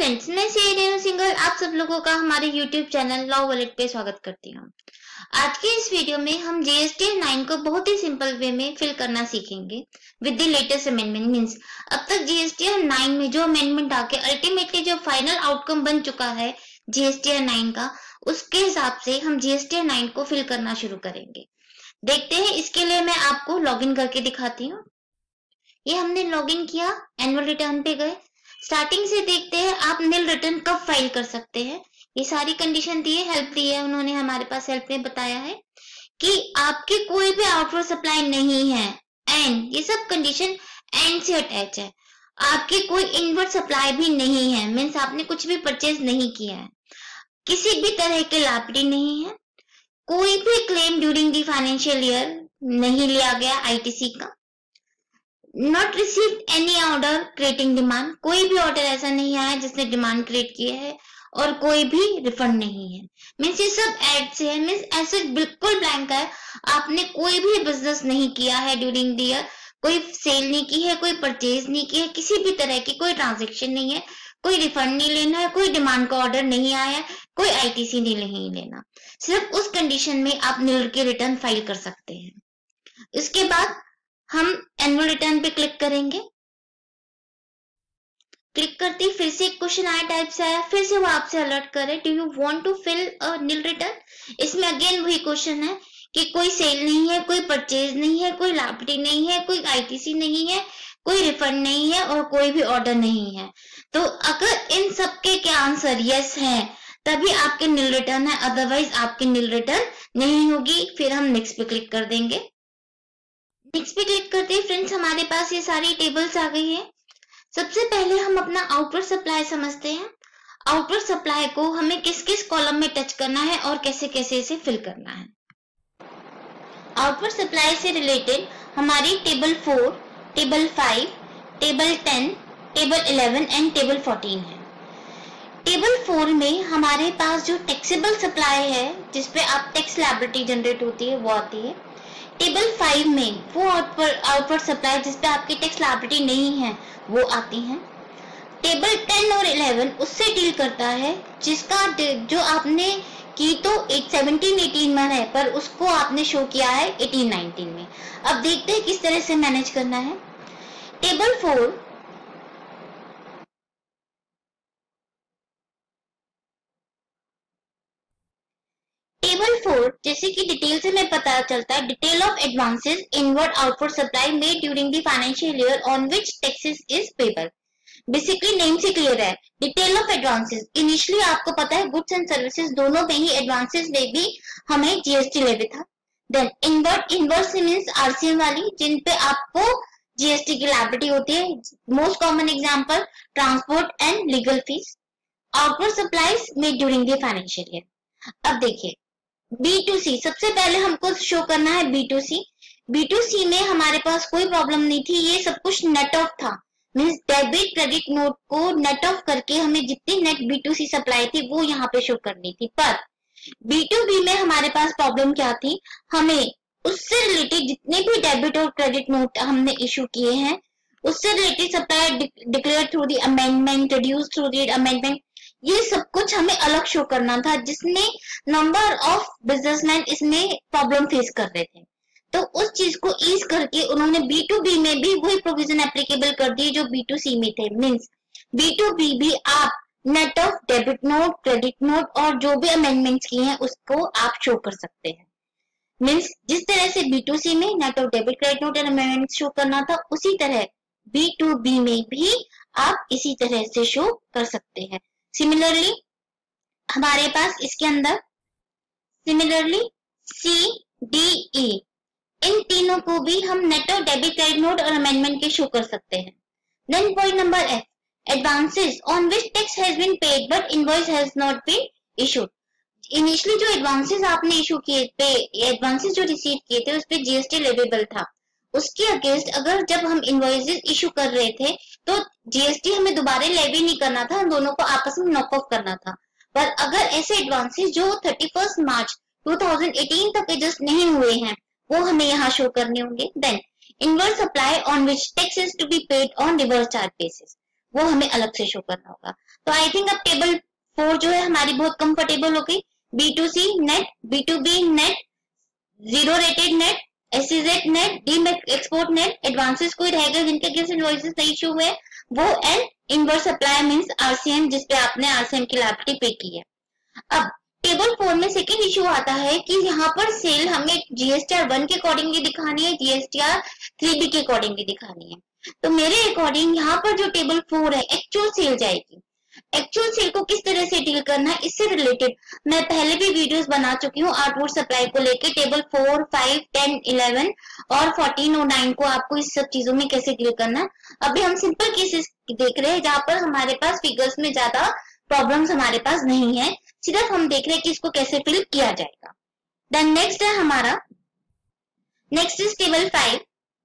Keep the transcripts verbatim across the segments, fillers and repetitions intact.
Friends, मैं सी रेनू सिंघल आप सब लोगों का हमारे यूट्यूब चैनल लॉ वॉलेट पे स्वागत करती हूँ। आज के इस वीडियो में हम जीएसटी नाइन को बहुत ही सिंपल वे में फिल करना सीखेंगे with the latest amendment. Means अब तक जीएसटी नाइन में जो अमेंडमेंट आके अल्टीमेटली जो फाइनल आउटकम बन चुका है जीएसटी नाइन का, उसके हिसाब से हम जीएसटी नाइन को फिल करना शुरू करेंगे। देखते हैं, इसके लिए मैं आपको लॉग इन करके दिखाती हूँ। ये हमने लॉग इन किया, एनुअल रिटर्न पे गए। स्टार्टिंग से देखते हैं आप नील रिटर्न कब फाइल कर सकते हैं। ये सारी कंडीशन दी है, हेल्प दी है उन्होंने, हमारे पास हेल्प में बताया है कि आपके कोई भी आउटवर्ड सप्लाई नहीं है एंड ये सब कंडीशन एंड से अटैच है। आपकी कोई इनवर्ड सप्लाई भी नहीं है, मीन्स आपने कुछ भी परचेज नहीं किया है, किसी भी तरह के लाइबिलिटी नहीं है, कोई भी claim during the financial year नहीं लिया गया आईटीसी का, not received any order creating demand, कोई भी ऑर्डर ऐसा नहीं आया जिसने डिमांड क्रिएट की है, और कोई भी रिफंड नहीं है। मीन्स ये सब एड से है, मीन्स ऐसे बिल्कुल ब्लैंक है। आपने कोई भी बिजनेस नहीं किया है ड्यूरिंग द ईयर, कोई सेल नहीं की है, कोई परचेज नहीं की है, किसी भी तरह की कोई ट्रांजेक्शन नहीं है, कोई रिफंड नहीं लेना है, कोई डिमांड का ऑर्डर नहीं आया है, कोई आईटीसी नहीं लेना। सिर्फ उस कंडीशन में आप नील के रिटर्न फाइल कर सकते हैं। इसके बाद हम एनुअल रिटर्न पे क्लिक करेंगे। क्लिक करते ही फिर से एक क्वेश्चन आया, टाइप से आया, फिर से वो आपसे अलर्ट करे, do you want to fill a nil return. इसमें अगेन वही क्वेश्चन है कि कोई सेल नहीं है, कोई परचेज नहीं है, कोई लाइबिलिटी नहीं है, कोई आईटीसी नहीं है, कोई रिफंड नहीं है और कोई भी ऑर्डर नहीं है। तो अगर इन सब के क्या आंसर यस है तभी आपके नील रिटर्न है, अदरवाइज आपकी नील रिटर्न नहीं होगी। फिर हम नेक्स्ट पे क्लिक कर देंगे। नेक्स्ट पे क्लिक करते हैं फ्रेंड्स, हमारे पास ये सारी टेबल्स आ गई है। सबसे पहले हम अपना आउटवर्ड सप्लाई समझते हैं। आउटवर्ड सप्लाई को हमें किस किस कॉलम में टच करना है और कैसे कैसे इसे फिल करना है। आउटवर्ड सप्लाई से रिलेटेड हमारी table four, table five, table ten, table eleven and table fourteen है। टेबल फोर में हमारे पास जो टैक्सेबल सप्लाई है, जिसपे आप टैक्स लायबिलिटी जनरेट होती है, वो आती है। टेबल फाइव में वो आउटवर्ड सप्लाई जिसपे आपकी टैक्स लायबिलिटी नहीं है, वो आती हैं। टेबल टेन और इलेवन उससे डील करता है जिसका जो आपने की तो सेवनटीन एटीन में है, पर उसको आपने शो किया है एटीन नाइनटीन में। अब देखते हैं किस तरह से मैनेज करना है। टेबल फोर टेबल फोर जैसे कि डिटेल से में पता चलता है, detail of advances inward outward supply made during the financial year on which taxes is payable. Basically name से क्लियर है, डिटेल ऑफ एडवांसेस। इनिशियली आपको पता है गुड्स एंड सर्विसेज दोनों में ही एडवांसेस में भी हमें जीएसटी लेवी था। देन इनवर्ड, इनवर्ड से मींस आरसीएम वाली, जिन पे आपको जीएसटी की लायबिलिटी होती है। Most common example transport and legal fees. Outward supplies made during the financial year. अब देखिए बी टू सी, सबसे पहले हमको शो करना है B to C. B to C में हमारे पास कोई प्रॉब्लम नहीं थी, ये सब कुछ नेट ऑफ था। मींस डेबिट क्रेडिट नोट को नेट ऑफ करके हमें जितनी net B to C supply थी वो यहाँ पे शो करनी थी। पर बी टू बी में हमारे पास प्रॉब्लम क्या थी, हमें उससे रिलेटेड जितने भी डेबिट और क्रेडिट नोट हमने इशू किए हैं उससे related supply declare through the amendment, reduce through the amendment, ये सब कुछ हमें अलग शो करना था, जिसमें नंबर ऑफ बिजनेसमैन इसमें प्रॉब्लम फेस कर रहे थे। तो उस चीज को ईज करके उन्होंने बी टू बी में भी वही प्रोविजन एप्लीकेबल कर दिए जो बी टू सी में थे। मींस बी टू बी भी आप net off debit note, credit note और जो भी अमेंडमेंट्स किए हैं उसको आप शो कर सकते हैं। मींस जिस तरह से बी टू सी में net off debit, credit note and amendments show करना था, उसी तरह बी टू बी में भी आप इसी तरह से शो कर सकते हैं। सिमिलरली हमारे पास इसके अंदर सिमिलरली सी, डी, ई, इन तीनों को भी हम net off debit, credit note और अमेंडमेंट के शो कर सकते हैं। Then point number F, advances on which tax has been paid but invoice has not been issued. Initially जो एडवांसेस आपने इशू किए थे, एडवांसेस जो रिसीव किए थे उस पे जीएसटी लेवेबल था, उसके अगेंस्ट अगर जब हम इनवॉइसेस इशू कर रहे थे तो जीएसटी हमें दोबारा लेवी नहीं करना था, हम दोनों को आपस में नॉक ऑफ करना था। पर अगर ऐसे एडवांसेस जो thirty first March two thousand eighteen तक एडजस्ट नहीं हुए हैं वो हमें यहाँ शो करने होंगे। Then inward supply on which tax is to be paid on reverse charge basis. वो हमें अलग से शो करना होगा। तो आई थिंक अब टेबल फोर जो है हमारी बहुत कंफर्टेबल हो गई। B to C net, B to B net, zero rated net, SEZ net, D export net, advances कोई रहेगा जिनके अगेंस्ट इनवॉइसेस नहीं इशू हुए वो, and inverse supply means RCM जिसपे आपने आरसीएम की लायबिलिटी पे की है। अब टेबल फोर में सेकेंड इशू आता है कि यहाँ पर सेल हमें जीएसटीआर वन के अकॉर्डिंगली दिखानी है, जीएसटीआर थ्री बी के अकॉर्डिंगली दिखानी है। तो मेरे अकॉर्डिंग यहाँ पर जो टेबल फोर है एक्चुअल सेल जाएगी। एक्चुअल सेल को किस तरह से डील करना है इससे रिलेटेड मैं पहले भी वीडियोस बना चुकी हूँ आउटपुट सप्लाई को लेके। Table four, five, ten, eleven और फोर्टीन और नाइन को आपको इस सब चीजों में कैसे डील करना है। अभी हम सिंपल केसेस देख रहे हैं जहां पर हमारे पास फिगर्स में ज्यादा प्रॉब्लम्स हमारे पास नहीं है, सिर्फ हम देख रहे हैं कि इसको कैसे फिल किया जाएगा। देन नेक्स्ट है हमारा, next is table five.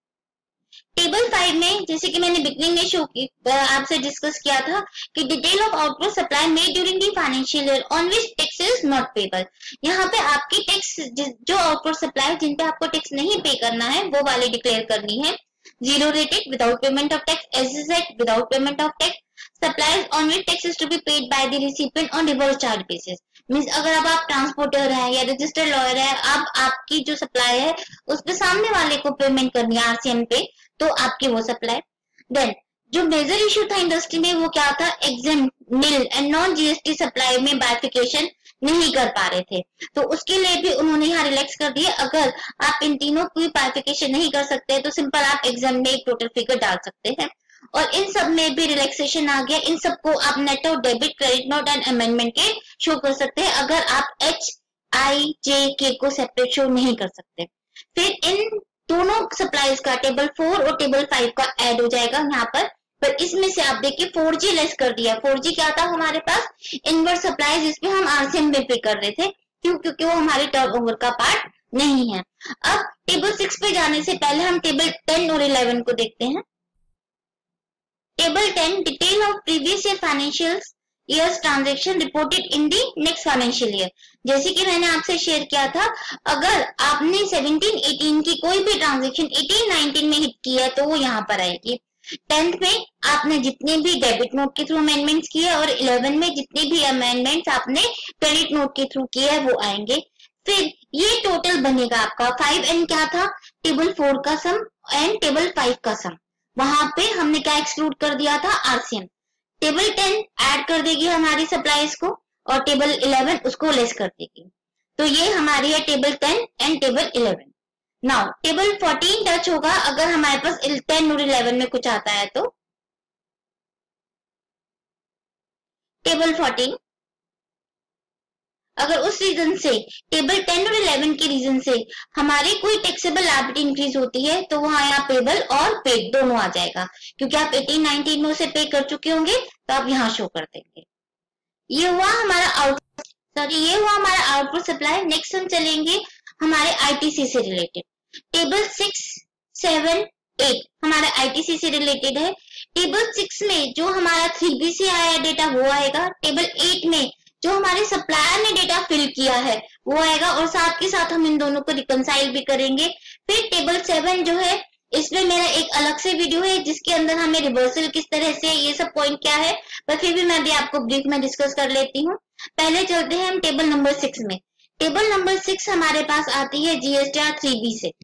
Table five में जैसे कि मैंने बिगनिंग में शो की आपसे डिस्कस किया था कि detail of output supply made during the financial year on which tax is not payable. यहाँ पे आपकी टैक्स जो आउटपुट सप्लाई जिन पे आपको टैक्स नहीं पे करना है वो वाली डिक्लेयर करनी है। Zero rated without payment of tax, SEZ without payment of tax, supplies on which tax is to be paid by the recipient on reverse charge basis. Means अगर अब आप ट्रांसपोर्टर है या रजिस्टर्ड लॉयर है, अब आपकी जो सप्लाई है उस पे सामने वाले को पेमेंट करनी है आरसीएम पे, तो आपकी वो सप्लाई। देन जो मेजर इशू था इंडस्ट्री में वो क्या था, exempt, nil and non GST supply में बाइफिकेशन नहीं कर पा रहे थे, तो उसके लिए भी उन्होंने यहाँ रिलैक्स कर दिए। अगर आप इन तीनों की बाइफिकेशन नहीं कर सकते तो सिंपल आप एग्जाम में एक टोटल फिगर डाल सकते हैं, और इन सब में भी रिलैक्सेशन आ गया। इन सबको आप नेट और debit, credit note and amendment के शो कर सकते हैं अगर आप एच आई जे के को सेपरेट शो नहीं कर सकते। फिर इन दोनों सप्लाईज का टेबल फोर और टेबल फाइव का ऐड हो जाएगा यहाँ पर, पर इसमें से आप देखिए फोर जी लेस कर दिया। फोर जी क्या था हमारे पास, इनवर्स सप्लाई जिसपे हम आरसीएम में पे कर रहे थे, क्यों, क्योंकि वो हमारे टर्नओवर का पार्ट नहीं है। अब टेबल सिक्स पे जाने से पहले हम टेबल टेन और इलेवन को देखते हैं। Table ten, detail of previous year financial years transaction reported in the next financial year. जैसे कि मैंने आपसे शेयर किया था, अगर आपने सेवनटीन एटीन की कोई भी ट्रांजैक्शन एटीन नाइनटीन में हिट की है तो वो यहाँ पर आएगी। टेंथ में आपने जितने भी डेबिट नोट के थ्रू अमेंडमेंट्स किए और इलेवन में जितने भी अमेंडमेंट्स आपने क्रेडिट नोट के थ्रू किए है वो आएंगे। फिर ये टोटल बनेगा आपका फाइव एन क्या था, टेबल फोर का सम एंड टेबल फाइव का सम। वहां पे हमने क्या एक्सक्लूड कर दिया था, आरसीएम। टेबल टेन ऐड कर देगी हमारी सप्लाईज को और टेबल इलेवन उसको लेस कर देगी। तो ये हमारी है table ten and table eleven. Now table fourteen touch होगा अगर हमारे पास टेन और इलेवन में कुछ आता है तो। टेबल फोर्टीन अगर उस रीजन से टेबल टेन और इलेवन के रीजन से हमारी कोई टैक्सेबल लायबिलिटी इंक्रीज होती है तो वहां यहाँ पेबल और पेड दोनों आ जाएगा, क्योंकि आप एटीन नाइनटीन में उसे पे कर चुके होंगे तो आप यहाँ शो कर देंगे। ये हुआ हमारा आउट सॉरी ये हुआ हमारा आउटपुट सप्लाई। नेक्स्ट हम चलेंगे हमारे आईटीसी से related. Table six, seven, eight हमारा आईटीसी से रिलेटेड है। टेबल सिक्स में जो हमारा थ्री बी से आया डेटा वो आएगा। टेबल एट में जो हमारे सप्लायर ने डेटा फिल किया है वो आएगा, और साथ के साथ हम इन दोनों को रिकंसाइल भी करेंगे। फिर टेबल सेवन जो है इसमें मेरा एक अलग से वीडियो है जिसके अंदर हमें रिवर्सल किस तरह से, ये सब पॉइंट क्या है, पर फिर भी मैं भी आपको ब्रीफ में डिस्कस कर लेती हूँ। पहले चलते हैं हम टेबल नंबर सिक्स में। टेबल नंबर सिक्स हमारे पास आती है जीएसटीआर थ्री बी से।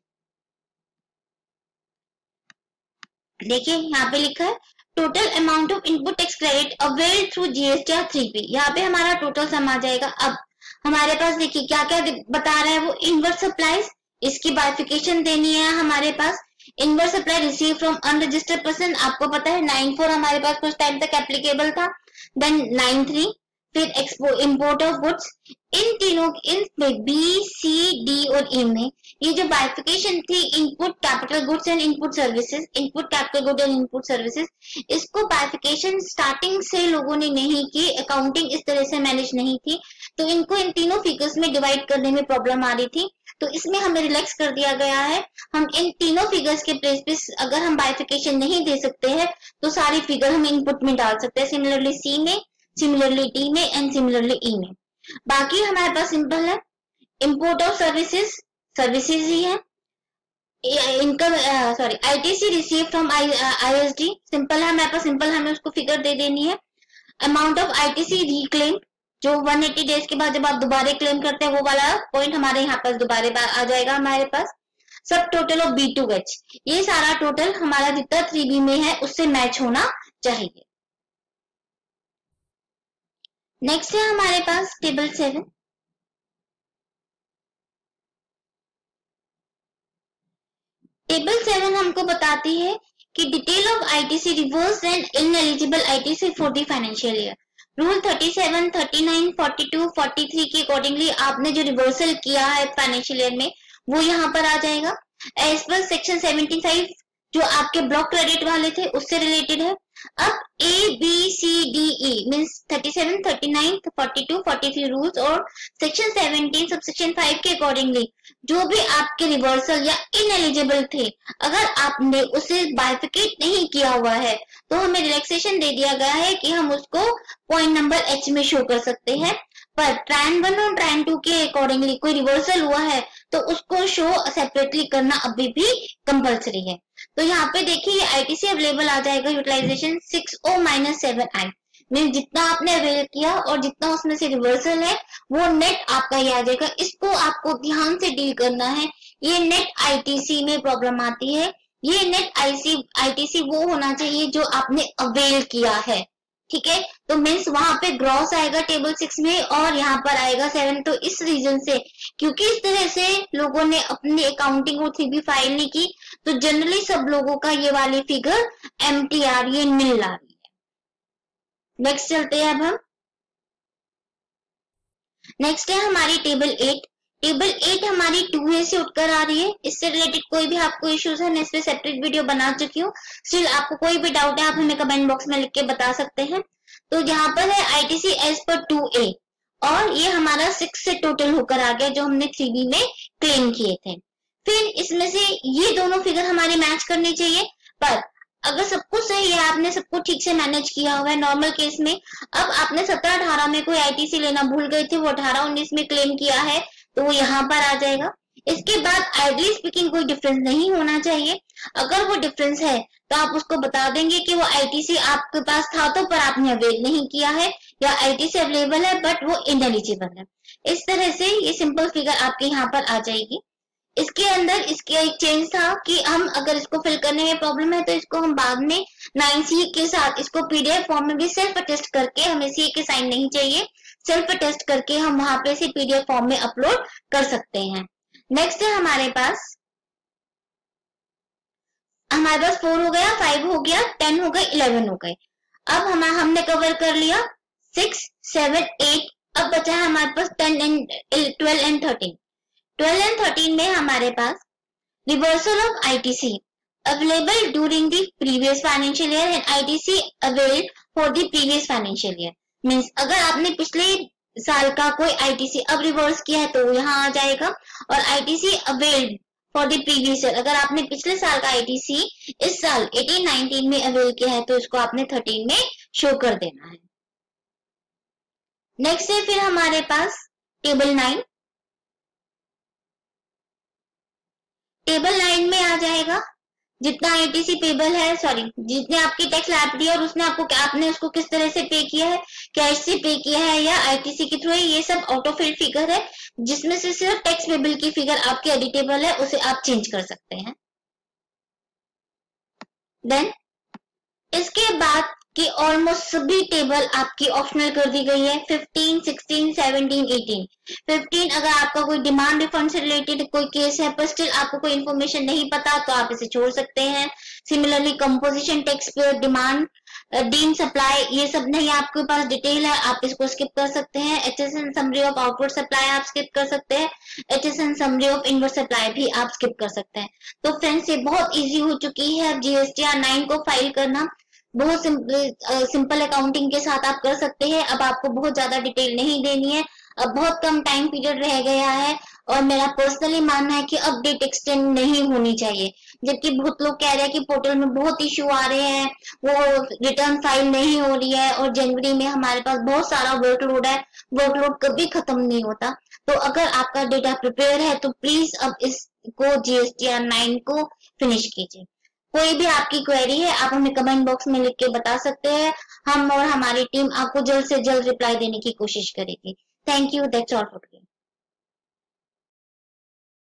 देखिए यहाँ पे लिखा है total amount of input tax credit availed through GSTR three B. यहाँ पे हमारा टोटल सम आ जाएगा। अब हमारे पास देखिए क्या क्या बता रहा है वो, इनवर्स सप्लाईज, इसकी बाइफिकेशन देनी है हमारे पास। Inverse supply receive from unregistered person, आपको पता है नाइन फोर हमारे पास कुछ टाइम तक एप्लीकेबल था। देन नाइन थ्री, फिर एक्सपो इंपोर्ट ऑफ गुड्स। इन तीनों इन बी सी डी और ई में ये जो बाइफिकेशन थी input capital goods and input services, input capital good and input services, इसको बाइफिकेशन स्टार्टिंग से लोगों ने नहीं की, अकाउंटिंग इस तरह से मैनेज नहीं थी, तो इनको इन तीनों फिगर्स में डिवाइड करने में प्रॉब्लम आ रही थी। तो इसमें हमें रिलैक्स कर दिया गया है। हम इन तीनों फिगर्स के प्लेस पे अगर हम बाइफिकेशन नहीं दे सकते हैं तो सारी फिगर हम इनपुट में डाल सकते हैं, सिमिलरली सी में, सिमिलरली डी में एंड सिमिलरली ई में। बाकी हमारे पास सिंपल है, इंपोर्ट ऑफ सर्विसेज, सर्विसेज ही है, income sorry ITC receive from ISD, simple है हमारे पास, सिंपल हमें उसको फिगर दे देनी है। अमाउंट ऑफ आईटीसी रिक्लेम, जो एक सौ अस्सी डेज के बाद जब आप दोबारा क्लेम करते हैं वो वाला पॉइंट हमारे यहाँ पर दोबारा आ जाएगा हमारे पास। सब total of B to H, ये सारा टोटल हमारा जितना थ्री बी में है उससे मैच होना चाहिए। नेक्स्ट है हमारे पास टेबल सेवन। टेबल सेवन हमको बताती है कि detail of ITC reverse and ineligible ITC for the financial year. Rule thirty seven, thirty nine, forty two, forty three के अकॉर्डिंगली आपने जो रिवर्सल किया है फाइनेंशियल ईयर में वो यहाँ पर आ जाएगा। As per section seventy five जो आपके ब्लॉक क्रेडिट वाले थे उससे रिलेटेड है। अब A B C D E means thirty seven, thirty nine, forty two, forty three rules और सेक्शन सेवेंटीन सबसेक्शन फाइव के अकॉर्डिंगली जो भी आपके रिवर्सल या इनएलिजिबल थे, अगर आपने उसे बाइफिकेट नहीं किया हुआ है तो हमें रिलैक्सेशन दे दिया गया है कि हम उसको पॉइंट नंबर एच में शो कर सकते हैं। पर ट्रायन वन और ट्रायन टू के अकॉर्डिंगली कोई रिवर्सल हुआ है तो उसको शो सेपरेटली करना अभी भी कंपलसरी है। तो यहाँ पे देखिए ये आईटीसी अवेलेबल आ जाएगा utilisation six O minus seven I, mean जितना आपने अवेल किया और जितना उसमें से रिवर्सल है वो नेट आपका ही आ जाएगा। इसको आपको ध्यान से डील करना है। ये नेट आईटीसी में प्रॉब्लम आती है। ये नेट आईसी आईटीसी वो होना चाहिए जो आपने अवेल किया है, ठीक है। तो मीन्स वहां पे ग्रॉस आएगा टेबल सिक्स में और यहाँ पर आएगा सेवन। तो इस रीजन से क्योंकि इस तरह से लोगों ने अपनी अकाउंटिंग और थ्री बी फाइल नहीं की तो जनरली सब लोगों का ये वाली फिगर एमटीआर ये मिल आ रही है। नेक्स्ट चलते हैं अब हम। नेक्स्ट है हमारी टेबल एट। टेबल एट हमारी टू ए से उठकर आ रही है। इससे रिलेटेड कोई भी आपको इश्यूज है मैं इस पे सेपरेट वीडियो बना चुकी हूँ। स्टिल आपको कोई भी डाउट है आप हमें कमेंट बॉक्स में लिख के बता सकते हैं। तो यहाँ पर है ITC as per two A और ये हमारा सिक्स से टोटल होकर आ गया जो हमने थ्री बी में क्लेम किए थे। फिर इसमें से ये दोनों फिगर हमारे मैच करने चाहिए। पर अगर सब कुछ सही है, आपने सबको ठीक से मैनेज किया हुआ है नॉर्मल केस में, अब आपने सत्रह अठारह में कोई आईटीसी लेना भूल गए थे, वो अठारह उन्नीस में क्लेम किया है तो वो यहाँ पर आ जाएगा। इसके बाद आइडली स्पीकिंग कोई डिफरेंस नहीं होना चाहिए। अगर वो डिफरेंस है तो आप उसको बता देंगे कि वो आईटीसी आपके पास था तो पर आपने अवेल नहीं किया है, या आईटीसी अवेलेबल है बट वो इनएलिजिबल है। इस तरह से ये सिंपल फिगर आपके यहाँ पर आ जाएगी। इसके अंदर इसके एक चेंज था कि हम अगर इसको फिल करने में प्रॉब्लम है तो इसको हम बाद में नाइन सी के साथ इसको पीडीएफ फॉर्म में भी सेल्फ अटेस्ट करके, हमें सी के साइन नहीं चाहिए, सेल्फ अटेस्ट करके हम वहां पे से पीडीएफ फॉर्म में अपलोड कर सकते हैं। नेक्स्ट है हमारे पास हमारे पास फोर हो गया, फाइव हो गया, टेन हो गए, इलेवन हो गए। अब हम हमने कवर कर लिया सिक्स, सेवन, एट। अब बचा है हमारे पास ten and twelve and thirteen. Twelve and thirteen में हमारे पास reversal of ITC available during the previous financial year and ITC availed for the previous financial year. Means अगर आपने पिछले साल का कोई आईटीसी अब रिवर्स किया है तो यहाँ आ जाएगा, और ITC availed for the previous year अगर आपने पिछले साल का आईटीसी इस साल एटीन नाइनटीन में अवेल किया है तो इसको आपने थर्टीन में शो कर देना है। नेक्स्ट है फिर हमारे पास टेबल नाइन। टेबल नाइन में आ जाएगा जितना आईटीसी पेबल है, सॉरी जितने आपकी टैक्स लायबिलिटी है और उसने आपको आपने उसको किस तरह से पे किया है, कैश से पे किया है या आईटीसी के थ्रू है, ये सब ऑटोफिल्ड फिगर है जिसमें से सिर्फ टैक्स पेबल की फिगर आपकी एडिटेबल है, उसे आप चेंज कर सकते हैं। देन इसके बाद कि ऑलमोस्ट सभी टेबल आपकी ऑप्शनल कर दी गई है। Fifteen, sixteen, seventeen, eighteen. Fifteen अगर आपका कोई डिमांड रिफंड से रिलेटेड कोई केस है पर स्टिल आपको कोई इन्फॉर्मेशन नहीं पता तो आप इसे छोड़ सकते हैं। Similarly composition tax pay demand, deem supply, ये सब नहीं आपके पास डिटेल है, आप इसको स्किप कर सकते हैं। HSN summary of outward supply आप स्किप कर सकते हैं। HSN summary of inward supply भी आप स्किप कर सकते हैं। तो फ्रेंड्स ये बहुत इजी हो चुकी है अब जीएसटीआर नाइन को फाइल करना। बहुत सिंपल सिंपल अकाउंटिंग के साथ आप कर सकते हैं। अब आपको बहुत ज्यादा डिटेल नहीं देनी है, अब बहुत कम टाइम पीरियड रह गया है और मेरा पर्सनली मानना है कि अब डेट एक्सटेंड नहीं होनी चाहिए। जबकि बहुत लोग कह रहे हैं कि पोर्टल में बहुत इश्यू आ रहे हैं, वो रिटर्न फाइल नहीं हो रही है और जनवरी में हमारे पास बहुत सारा वर्कलोड है, वर्कलोड कभी खत्म नहीं होता। तो अगर आपका डेटा प्रिपेयर है तो प्लीज अब इस को जीएसटीआर नाइन को फिनिश कीजिए। कोई भी आपकी क्वेरी है आप हमें कमेंट बॉक्स में लिख के बता सकते हैं, हम और हमारी टीम आपको जल्द से जल्द रिप्लाई देने की कोशिश करेगी। Thank you, that's all for today.